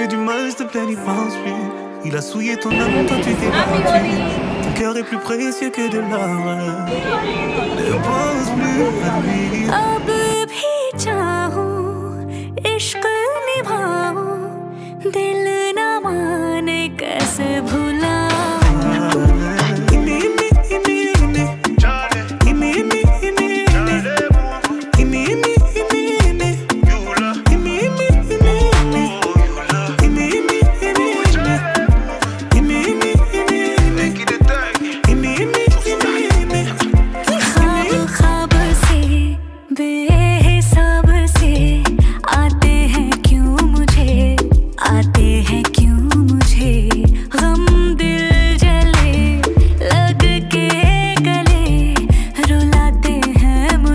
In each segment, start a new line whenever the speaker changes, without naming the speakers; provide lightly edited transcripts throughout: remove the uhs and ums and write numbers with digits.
fait du mal, s'il te plaît, n'y pense plus. Il a souillé ton âme, toi tu t'es battu. Ton cœur est plus précieux que de l'or. Ne pense plus à lui.
अब भी चाहूं, इश्क निभाऊं, दिल न माने कैसे भुलाऊं.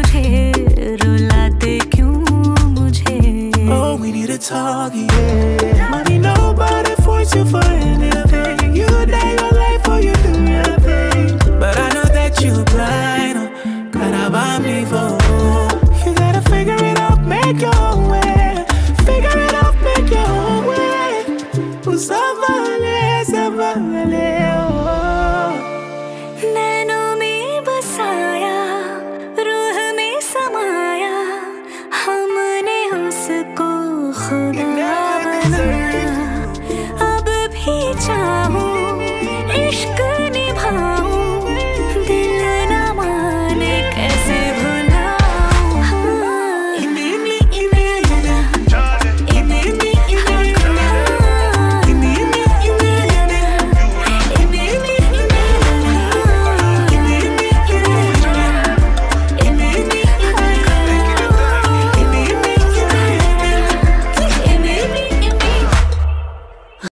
Talk, yeah.